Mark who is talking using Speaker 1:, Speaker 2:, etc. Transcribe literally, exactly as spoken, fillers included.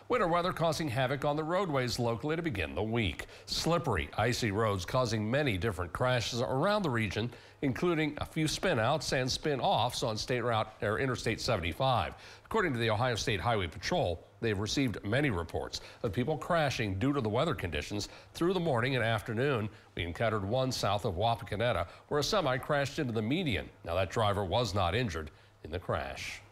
Speaker 1: Winter weather causing havoc on the roadways locally to begin the week. Slippery, icy roads causing many different crashes around the region, including a few spin-outs and spin-offs on state route or Interstate seventy-five. According to the Ohio State Highway Patrol, they've received many reports of people crashing due to the weather conditions through the morning and afternoon. We encountered one south of Wapakoneta where a semi crashed into the median. Now, that driver was not injured in the crash.